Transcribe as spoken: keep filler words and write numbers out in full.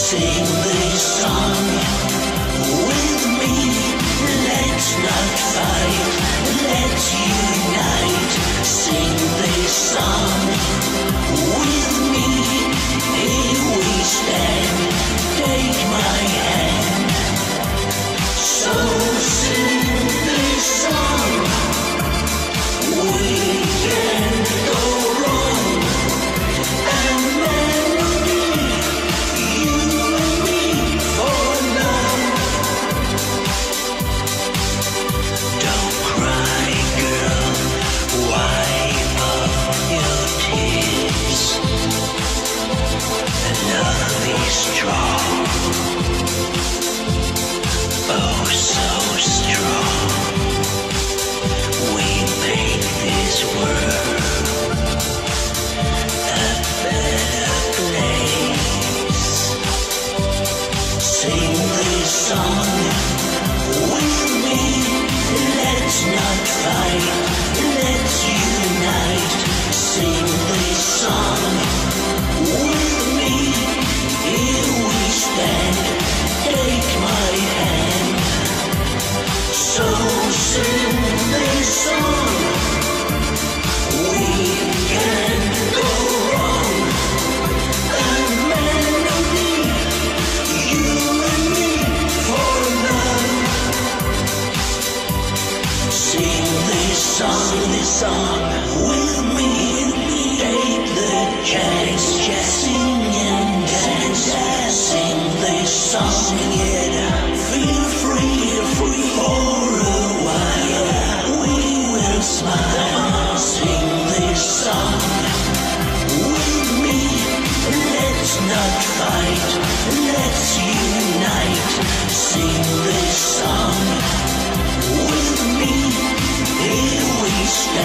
Sing this song with me. Let's not fight, let's unite. Sing this song with me. Here we stand, take my hand. So sing this song. We can't go wrong. And melody, you and me for love. Don't cry, girl, wipe off your tears. Love is strong, oh so strong. We make this world a better place. Sing this song with me. Let's not fight, let's unite. Sing this song with me. Here we stand, take my hand. So sing this song. We can't go wrong. A melody, you and me for love. Sing this song, this song with me. Take the chance, just sing and dance. Sing this song, yeah. Feel free, free for a while. We will smile. Sing this song with me. Let's not fight, let's unite. Sing this song with me. Here we stand.